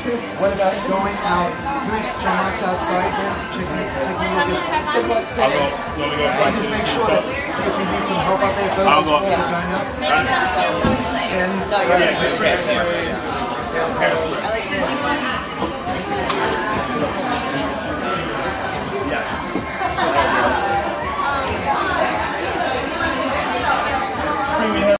What about going out? Who's John Mark's outside there? Taking a look at. I'll go. Just make sure that, see if we need some help out there. Those balls are going up. Yeah, just grab hair. Hairspray.